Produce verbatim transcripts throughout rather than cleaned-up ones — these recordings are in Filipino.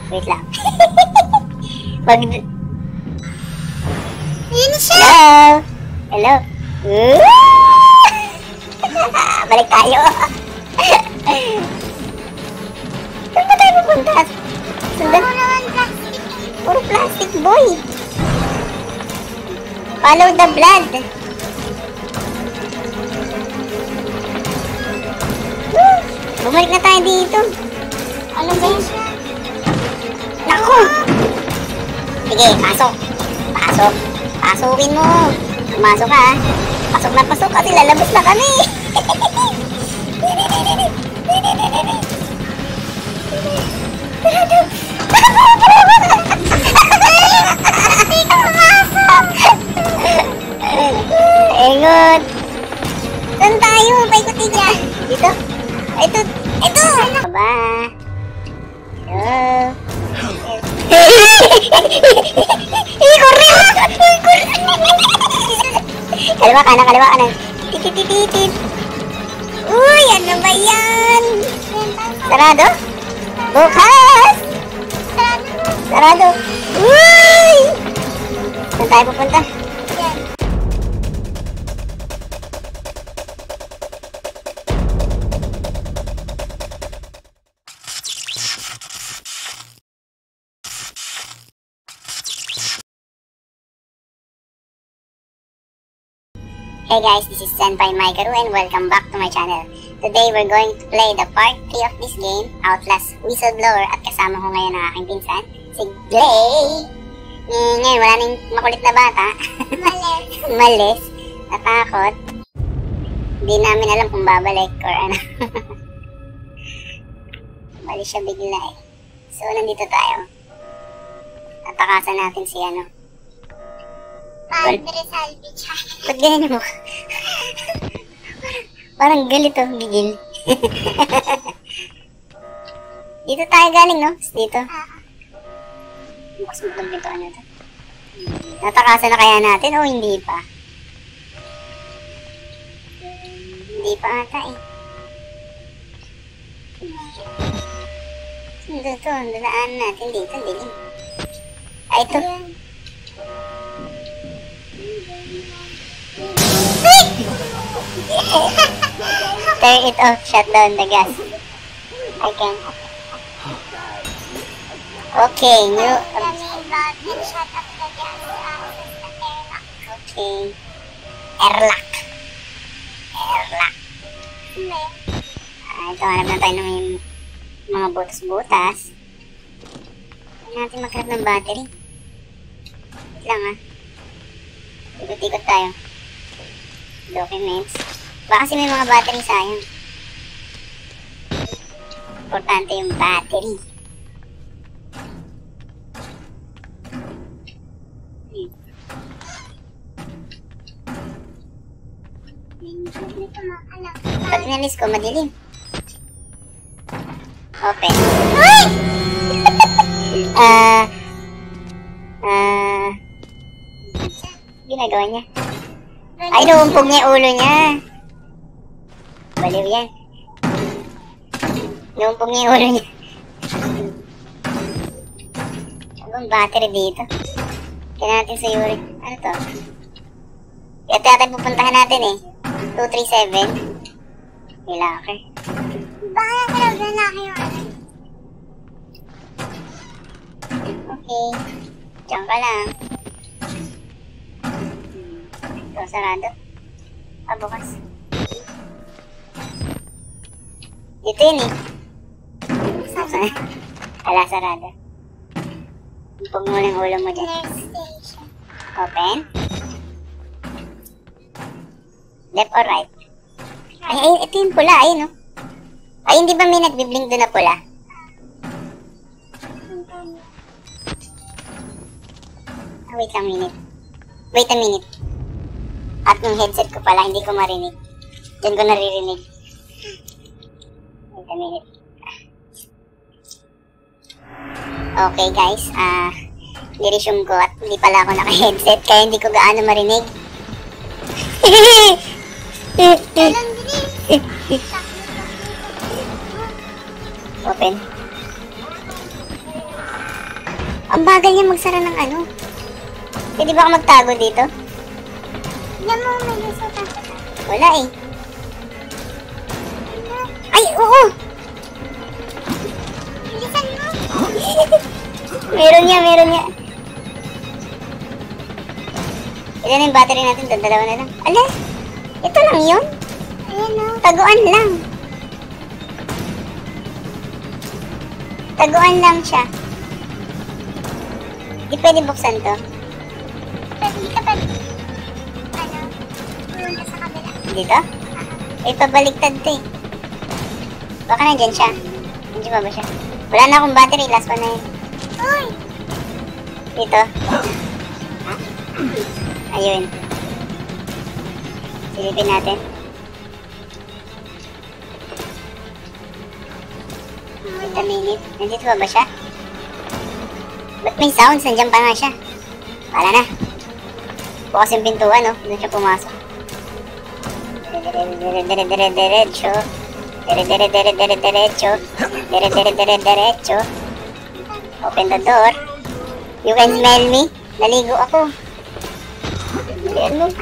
Wait lang. Pag... Yun siya! Hello! Hello! Balik tayo! Saan ba tayo pupunta? Sundan? Puro naman plastic. Puro plastic, boy! Follow the blood! Woo! Bumalik na tayo dito! Ano ba yun? Naku! Sige, pasok! Pasok! Pasukin mo! Pumasok ka ha! Pasok na pasok kasi lalabas na kami! Egot! Saan tayo? Paikutin niya! Dito! Ito! Ito! Aba! Hello! Ikoril! Kaliwa kanan, kaliwa kanan. Tititititit. Uy, ano ba yan? Sarado? Bukas! Sarado. Uy! Saan tayo pupunta? Hey guys, this is Senpai Maikaru and welcome back to my channel. Today we're going to play the part three of this game, Outlast Whistleblower, at kasama ko ngayon ang aking pinsan, si Glay. Eh, ngayon wala nang makulit na bata. Malis. Malis. Natakot. Hindi namin alam kung babalik or ano. Bali siya bigla eh. So nandito tayo. Natakasan natin si ano. Padre Salvage. Ba't ganyan mo? Parang galit oh, gigil. Dito tayo galing, no? Dito. Bukas mo itong pintuan na ito. Natakasan na kaya natin o hindi pa? Hindi pa ata eh. Dito to, dalaan natin dito, dilim. Ay, ito. Turn it off, shut down the gas. I can. Okay, new. The main button, shut off the gas. Okay. Airlock. Airlock. Ah, ito, hanap na tayo ng may mga butas-butas. Hindi natin maghanap ng battery. Wait lang ah. Ikot-ikot tayo. Documents. Baka kasi may mga battery sayang. Importante yung battery. Pag inalis ko, madilim. Open. Ay! Ah... Ah... ginagawa niya. Ay, naumpog niya yung ulo niya. Baliw yan. Naumpog niya yung ulo niya. Ano bang battery dito? Kaya natin sa Yuri. Ano to? Ito natin pupuntahan natin eh. two three seven. Locker. Baka nakalog na laki yung ano. Okay. Diyan ka lang. Ito, sarado. Ah, bukas. Dito yun eh. Wala, sarado. Huwag mo lang ulo mo dyan. Next station. Open. Left or right? Ay, ay, ito yung pula. Ayun, no? Ay, hindi ba may nagbiblink doon na pula? Ah, wait lang minute. Wait a minute. At yung headset ko pala, hindi ko marinig. Diyan ko naririnig. Wait a minute. Okay guys, ah, uh, niresume ko at hindi pala ako naka-headset kaya hindi ko gaano marinig. Open. Ang bagal niya magsara ng ano. Pwede ba ako magtago dito? Yan mo, may lusot ako. Wala eh. Ay, oo! Bilisan mo. Meron niya, meron niya. Ilan na yung battery natin? Dalawa na lang. Ala! Ito lang yun? Ayan o. Taguan lang. Taguan lang siya. Di pwede buksan to. Pwede ka pa. Ano? Pumunta sa kabila. Dito? Eh, pabaliktad to eh. Baka nandyan siya. Nandiyan ba ba siya? Wala na akong battery. Last one na yun. Uy! Dito. Ayun. Silipin natin. Wait a minute. Nandito ba ba siya? Ba't may sounds? Nandiyan pa nga siya. Wala na. Bukas yung pintuan, no? Doon siya pumasok. Dire-dire-dire-dire-diretso. Dire-dire-dire-dire-diretso. Dire-dire-dire-diretso. Open the door. You can smell me. Naligo ako. Diyan mo.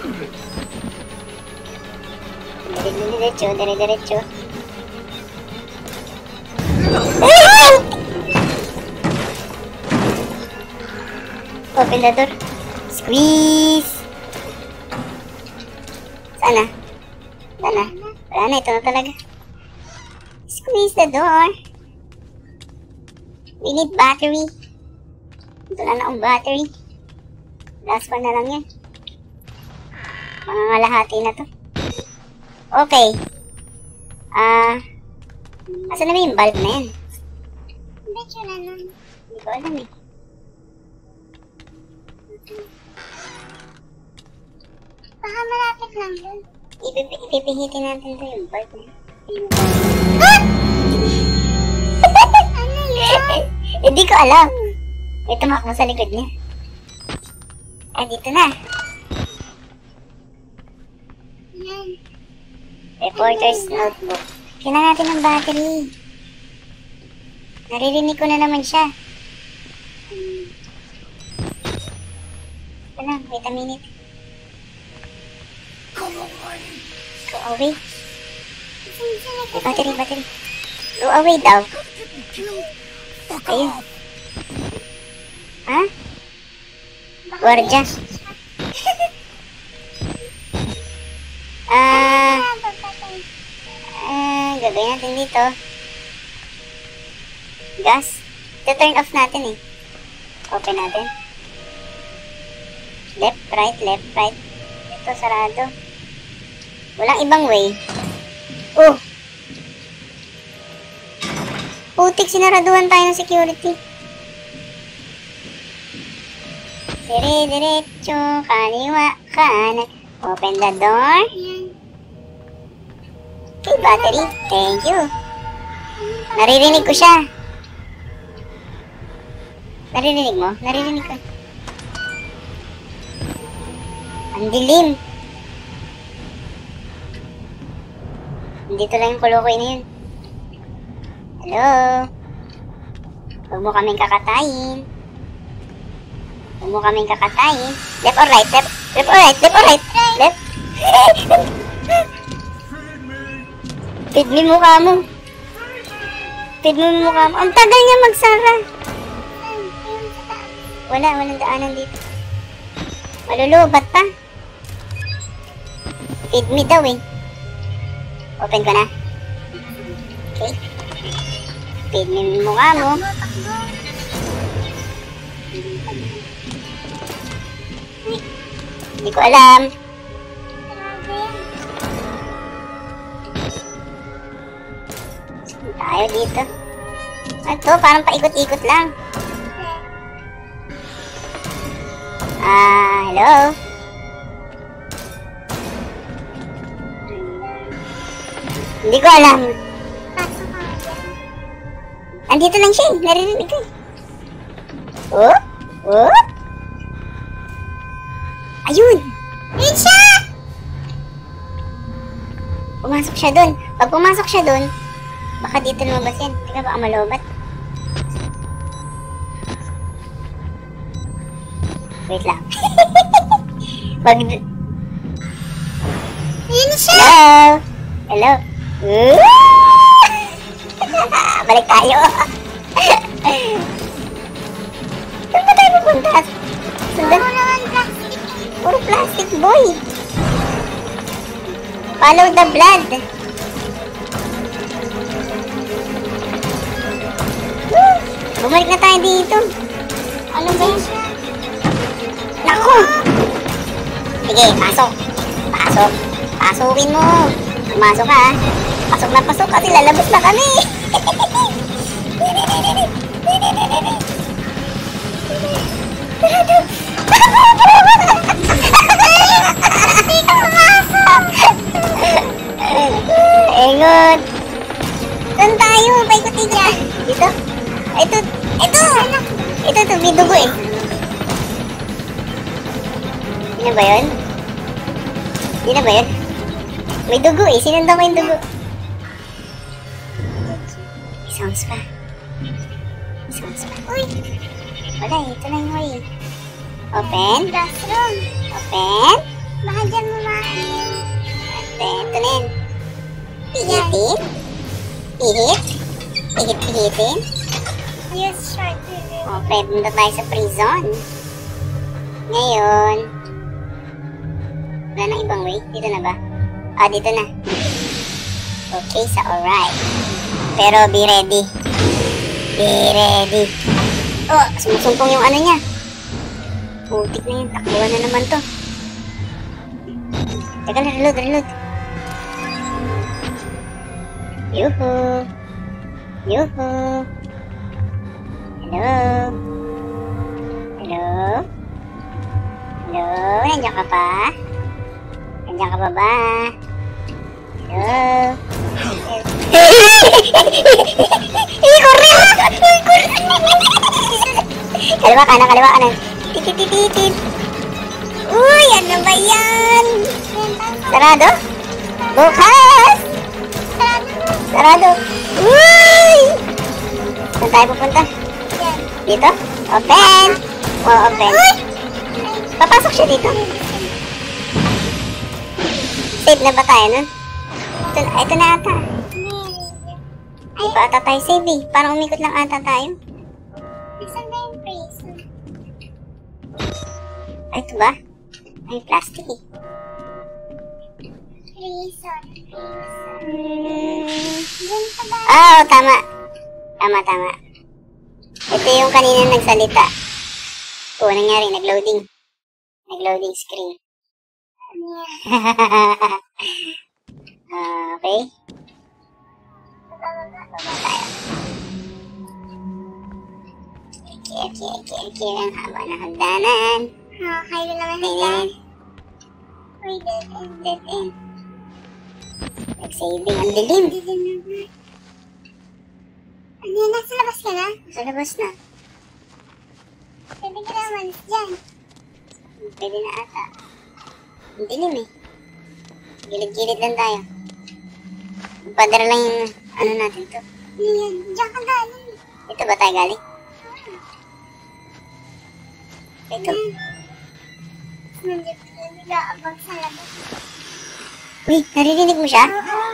Dire-diretso, dire-diretso. Open the door. Squeeze! Sana? Sana? Wala na, ito na talaga. Squeeze the door. We need battery. Ito na na ang battery. Last one na lang yan. Mangangalahati na to. Okay. Ah... Uh, asan na ba yung bulb na yan? Medyo na nun. Hindi ko alam eh. Baka malapit lang dun. Ipip ipipihitin natin to yung bulb na yan. Ano yun? Hindi ko alam. May tumakbo sa likod niya. Ah, dito na. Yan. Reporter's notebook. Kailangan natin ng battery. Naririnig ko na naman siya. Ito lang, wait a minute. Go away. Battery, battery. Go away daw. Ayun. Ha? Guardia. Ah... Ah, gagawin natin dito. Gas. Ito turn off natin eh. Open natin. Left, right, left, right. Ito, sarado. Walang ibang way. Oh! Putik, sinaraduhan tayo ng security. Dire-diretso, kaliwa, kanan. Open the door. Okay, battery. Thank you. Naririnig ko siya. Naririnig mo? Naririnig ko. Ang dilim. Dito lang yung kulukoy na yun. Hello? Huwag mo kaming kakatayin. Huwag mo kaming kakatayin. Left or right? Left, left or right? Left or right? Left? Feed me mukha mo. Feed mo mukha mo. Ang tagal niya magsara. Wala, walang daanan dito. Malulubat pa. Feed me daw eh. Open ko na. Okay. Feed me mukha mo. Hindi ko alam. Tayo dito. Ito, parang paikot-ikot lang. Ah, hello? Hindi ko alam. Andito lang siya eh. Naririnig ko eh. Oh? Oh? Ayun! Ayun siya! Pumasok siya dun. Pag pumasok siya dun, baka dito lumabas yan. Teka, baka malobat. Wait lang. Mag... Yun siya! Hello? Hello? Balik tayo. Saan ba tayo pupunta? Sundan? Puro naman plastic. Puro plastic, boy. Follow the blood. Woo! Bumalik na tayo dito. Ano ba yun? Naku! Sige, pasok. Pasok. Pasukin mo. Pumasok ka, ha? Pasok na pasok kasi lalabas na kami. Egot. Saan tayo? Paikutin niya. Dito? Ito. Ito. Ito, ito. May dugo eh. Hindi na ba yun? Hindi na ba yun? May dugo eh. Sinundan ko yung dugo. May sounds pa. May sounds pa. Uy! Wala eh. Ito na yung way. Open. Classroom. Open. Baka dyan mo maanin. Open. Ito na yun. Pihitin. Pihit. Pihit-pihitin. Use short video. Okay, punta tayo sa prison. Ngayon. Wala nang ibang way. Dito na ba? Ah, dito na. Okay, sa alright. Pero be ready. Be ready. Oh, sumusumpong yung ano niya. Putik na yun. Takbuhan na naman to. Teka na, reload, reload. Yuhu. Yuhu. Hello. Hello. Hello. Nandiyan ka pa? Nandiyan ka pa ba? Hello. Ih, korel! Kaliwa kanan, kaliwa kanan. Tititititit. Uy, ano ba yan? Sarado? Bukas! Sarado. Uy! Saan tayo pupunta? Dito? Open! Oh, open. Papasok siya dito. Save na ba tayo nun? Ito, ito na ata. Ay, pa ata tayo save eh. Parang umikot lang ata tayo. Saan ba yung prison? Ay, ito ba? Ay, plastic eh. Prison. Prison. Hmm. Dyan pa ba? Ah, oh, tama. Tama, tama. Ito yung kanina nagsalita. Oo, oh, nangyari. Nag-loading. Nag-loading screen. Ah, okay. Baba tayo. Okay, okay, okay, okay. Ang haba ng hagdanan. Ah, kayo naman Ayan. hanggang. Uy, dead end, dead end. Nag-saving. Ang dilim. Dilim naman. Ano yan? Nasa labas ka na? Sa labas na. Pwede ka naman dyan. Pwede na ata. Ang dilim eh. Gilid-gilid lang tayo. Padara lang yung ano natin to. Ano yan? Diyan ka galing. Ito ba tayo galing? Ito. Nandito ka nag-aabang sa labas. Uy, naririnig mo siya? Oo.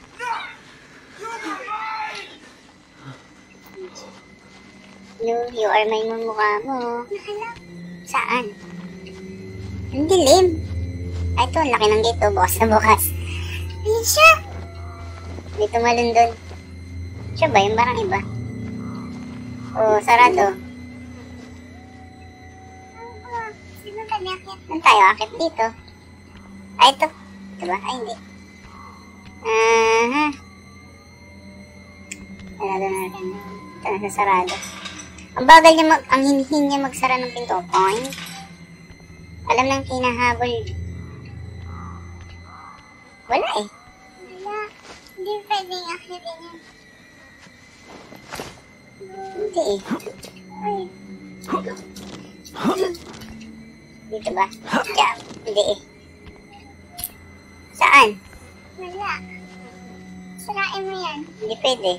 You, you are my mumukha mo. Nakalap. Saan? Ang dilim. Ay, ito, ang laki ng gate. Oh, bukas na bukas. Ayun siya. Dito malundon. Siya ba? Yung parang iba. Oh, sarado. Oo. Sino ka nakit? Saan tayo? Akit dito. Ay, ito. Ito ba? Ay, hindi. Aha. Sarado na rin. Ito, nasa sarado. Ang bagal niya mag... Ang hinhin niya magsara ng pinto. Point. Alam ng kinahabol. Wala eh. Wala. Hindi pwedeng akitin yan. Hindi eh. Uy. Dito ba? Diyan. Hindi eh. Saan? Wala. Sirain mo yan. Hindi pwede.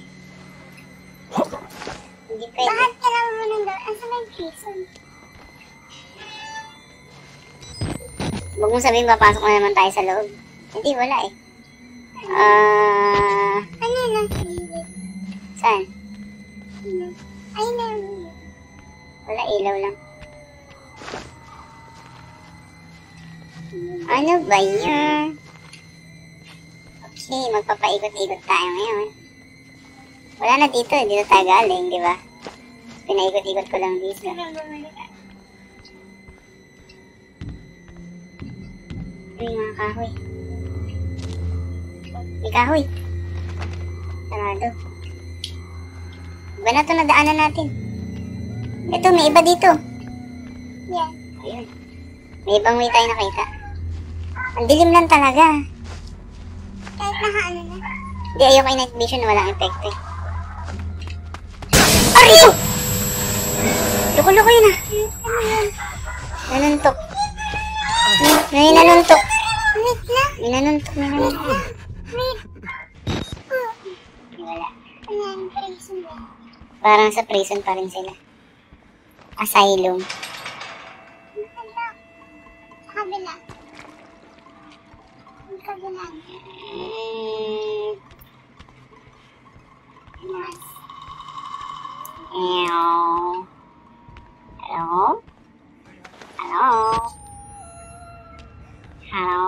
Hindi pwede. Bakit kailangan mo nandun? Asa ba yung prison? Huwag mong sabihin, papasok na naman tayo sa loob. Hindi, wala eh. Ah... Ano lang sa gilid? Saan? Ano? Ay, meron. Wala, ilaw lang. Ano ba yun? Okay, magpapaikot-ikot tayo ngayon. Wala na dito, dito tayo galing, di ba? Pinaikot-ikot ko lang dito. Uy, mga kahoy. May kahoy. Sarado. Iba na ito, nadaanan natin. Ito, may iba dito. Yeah. Ayun. May ibang way tayo nakita. Ang dilim lang talaga. Kahit naka-ano na. Hindi, ayoko yung night vision, walang epekto eh. Aray ko! Loko-loko yun ah. Ano yun? Nanuntok. May nanuntok. Wait lang. May nanuntok, may nanuntok. Wait. Oh. Wala. Ano yan? Prison ba? Parang sa prison pa rin sila. Asylum. Nakala. Sa kabila. Sa kabila. Mm. Mas. Ew. Hello? Hello? Hello?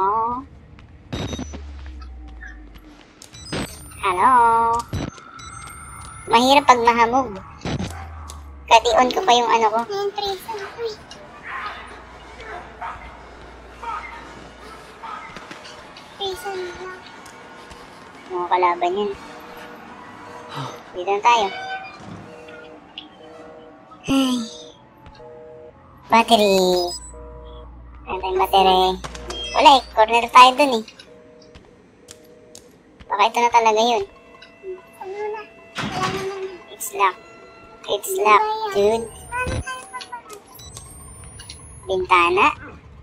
Hello? Mahirap pag mahamog. Kati-on ko pa yung ano ko. Ayan, prison. Uy. Prison lang. Mga kalaban yan. Dito na tayo. Ay. Battery. Ano tayong battery? Wala eh. Corner tayo dun eh. Baka ito na talaga yun. Ano na? Wala naman. It's locked. It's locked, dude. Paano tayo papasok? Bintana.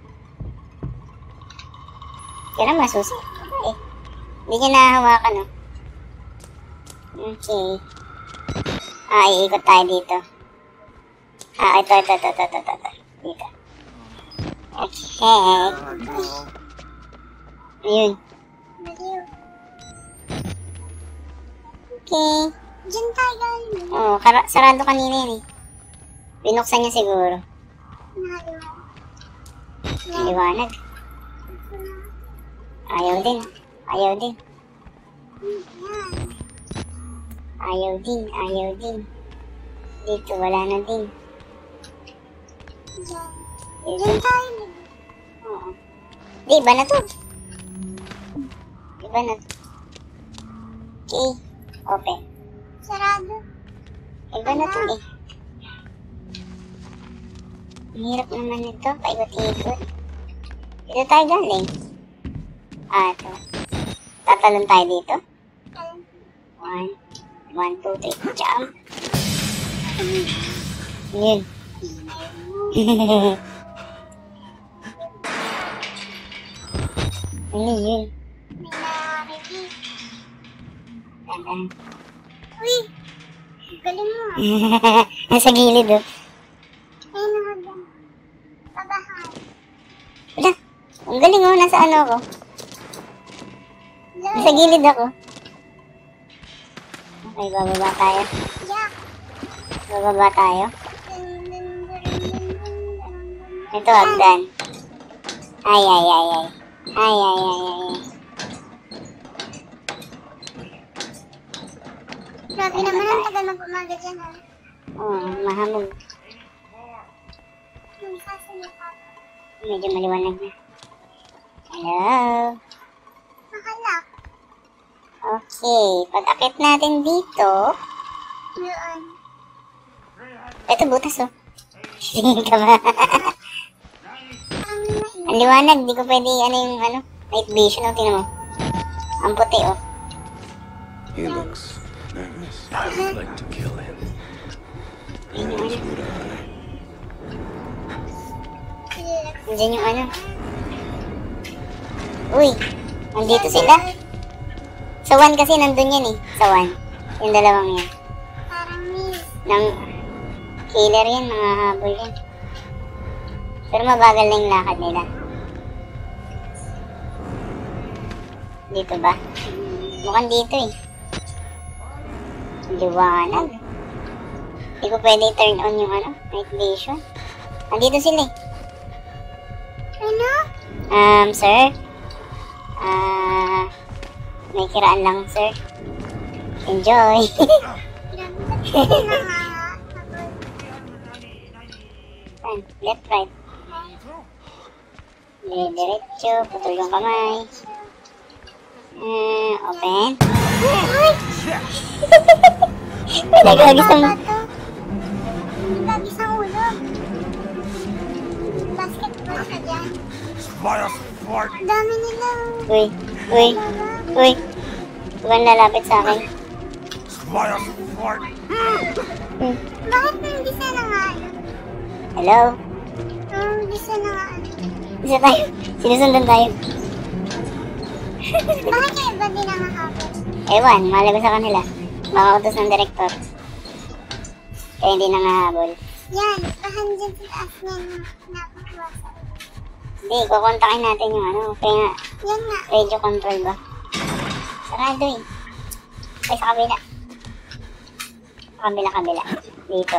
Kaya masusi. Eh. Hindi niya nahawakan, no? Okay. Ah, iikot tayo dito. Ah, ito, ito, ito, ito, ito, ito, ito. Dito. Okay. Ayun. Baliw. Okay. Diyan tayo galing. Oh, kara- sarado kanina yun eh. Binuksan niya siguro. Nakaliwa. Liwanag. Ayaw din. Ayaw din. Yan. Ayaw din. Ayaw din. Dito, wala na din. Diyan. Dito. Diyan tayo. Oo. Di, iba na to. Iba na to. Okay. Open. Sarado. Iba na to eh. Ang hirap naman ito. Paikot-ikot. Dito tayo galing. Ah, ito. Tatalon tayo dito. One. One, two, three. Jump. Yun. Ano yun? May nakakarinig. Tandaan. Uy! Galing mo. Nasa gilid oh. Ay, nakagano. Pabahan. Wala. Ang galing oh. Nasa ano ako. Nasa gilid ako. Okay, bababa tayo. Yak. Bababa tayo. Ito, hagdan. Ay, ay, ay, ay. Ay, ay, ay, ay, ay. Grabe naman ang tagal mag-umaga dyan, ha? Oo, oh, mahamog. Yung sasalit ako. Medyo maliwanag na. Hello? Nakalak. Okay, pag-akit natin dito. Yun. Ito, butas oh. Singin ka ba? Ang naiwan. Ang liwanag, di ko pwede, ano yung, ano, night vision, oh, tinan mo. Ang puti, oh. He looks nervous. I would like to kill him. As would I. Nandiyan yung ano. Uy, nandito sila. Sa one kasi nandun yan eh. Sa one. Yung dalawang yan. Parang miss. Nang killer yan, mga habol yan. Pero mabagal na yung lakad nila. Dito ba? Mukhang dito eh. Liwanag. Hindi ko pwede turn on yung ano, night vision. Nandito sila eh. Ano? Um, sir? Ah, may kiraan lang, sir. Enjoy. Ayan, left, right. Eh, diretso, putol yung kamay. Uh, open. May nagagis ng... Nagagis ang ulo. Basketball ka dyan. Ang dami nila. Uy, uy, uy. Huwag lalapit sa akin. Hmm. Bakit hindi siya na nga ano? Hello? Oh, hindi siya na nga ano? Isa tayo. Sinusundan tayo. Bakit yung iba din nakakapit? Ewan, malay ko sa kanila. Baka utos ng direktor. Kaya hindi nangahabol. Yan, baka dyan sa taas niya na napakuwasan. Hindi, kukontakin natin yung ano. Kaya nga, Yan nga. radio control ba? Sarado eh. Ay, sa kabila. Sa kabila, kabila. Dito.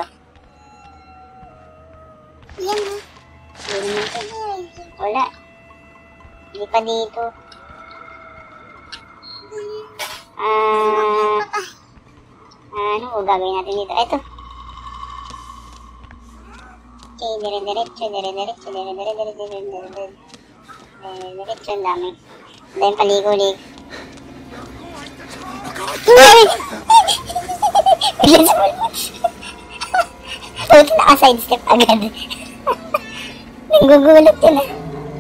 Yan nga. Hindi naman ito. Sige, Reggie. Wala. Hindi pa dito. Ah, Patay. ano o gagawin natin dito? Eto. Okay, dire-diretso, dire-diretso, dire-diretso, dire-diretso, dire-diretso, ang dami. Ang dami paligo-lig. Uy! Bilan sa ulo. Puti naka-sidestep agad. Nanggugulot yun ah.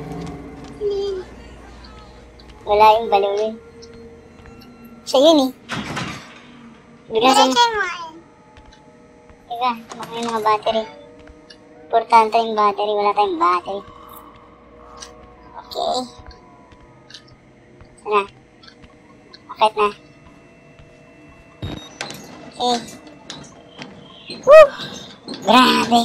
Wala yung baliw yun. Siya yun eh. Bigla sa... Diretso mo ayun. Teka, baka yung mga battery. Importante yung battery. Wala tayong battery. Okay. Sana. Akit na. Okay. Woo! Grabe.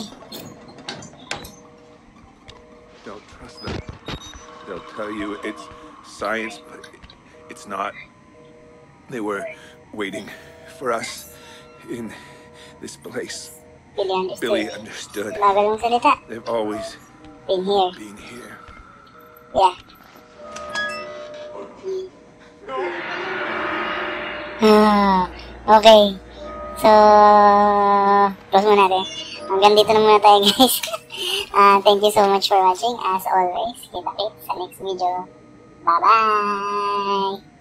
Don't trust them. They'll tell you it's science, but it's not. They were waiting for us in this place. Billy understood. Billy understood. Bagal mong salita. They've always Been here. been here. Yeah. Ah, okay. So, close muna natin. Hanggang dito na muna tayo guys. uh, thank you so much for watching. As always, kita-kits sa next video. Bye-bye!